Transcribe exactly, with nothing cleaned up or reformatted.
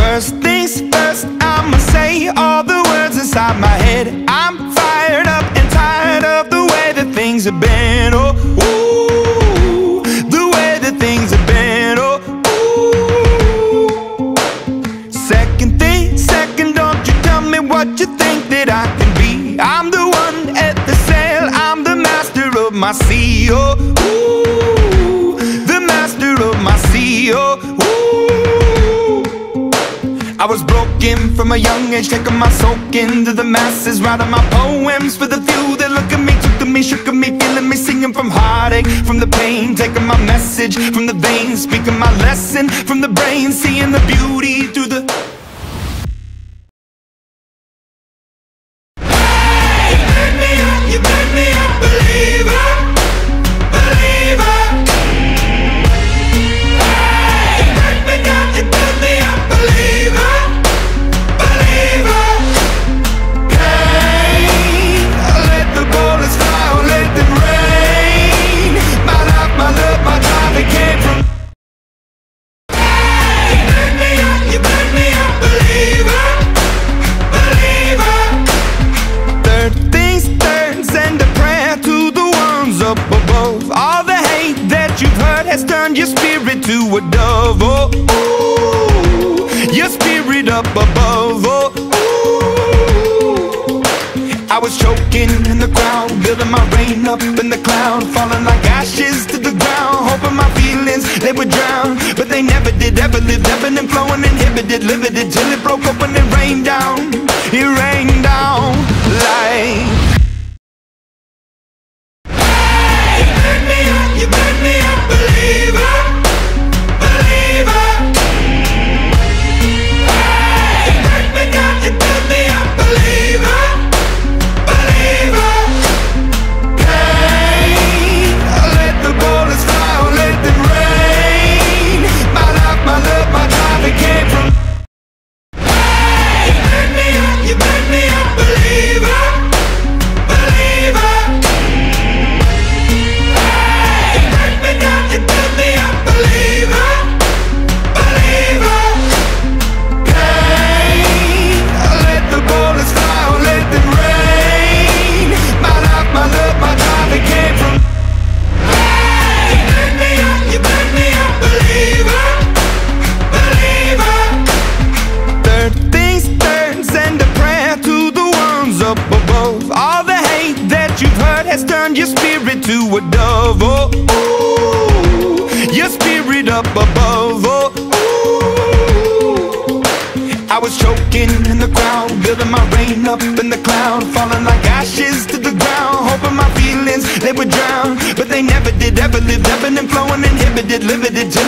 First things first, I'ma say all the words inside my head. I'm fired up and tired of the way that things have been. Oh, ooh, the way that things have been. Oh, ooh. Second thing, second, don't you tell me what you think that I can be. I'm the one at the sail, I'm the master of my sea. Oh, ooh, the master of my sea. Oh, ooh. I was broken from a young age, taking my soak into the masses, writing my poems for the few that look at me, took to me, shook at me, feeling me, singing from heartache, from the pain, taking my message from the veins, speaking my lesson from the brain, seeing the beauty through the... Hey, you burn me up, you burn me up, believer, believer. Hey, you burn me down, you burn me up, believer. Turn your spirit to a dove, oh, ooh, your spirit up above, oh, ooh. I was choking in the crowd, building my rain up in the cloud, falling like ashes to the ground, hoping my feelings, they would drown, but they never did, ever lived, ebbing and flowing, inhibited, limited, till it broke open and rained down, it rained down like... Hey, you burn me up, you burn me up, believer, believer. Hey, you burn me down, you burn me up, believer, believer. Hey, let the bullets fly, or let them rain. My life, my love, my drive, it came from. Hey, you burn me up, you burn me up, believer, believer. Turn your spirit to a dove, oh, ooh, your spirit up above, oh, ooh. I was choking in the crowd, building my rain up in the cloud, falling like ashes to the ground, hoping my feelings, they would drown, but they never did, ever lived, ebbing and flowing, inhibited, limited, till